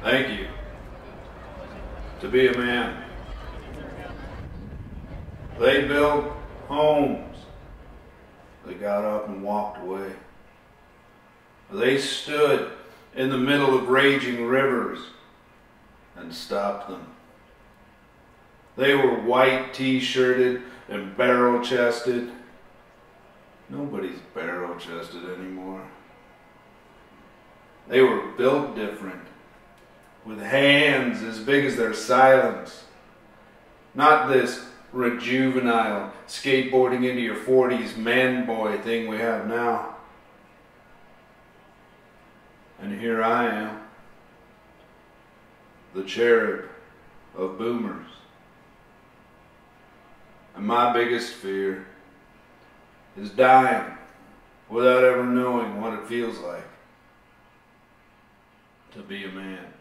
Thank you. To be a man. They built homes. They got up and walked away. They stood in the middle of raging rivers and stopped them. They were white t-shirted and barrel-chested. Nobody's barrel-chested anymore. They were built different, with hands as big as their silence. Not this rejuvenile, skateboarding into your 40s man-boy thing we have now. And here I am, the cherub of boomers. And my biggest fear is dying without ever knowing what it feels like to be a man.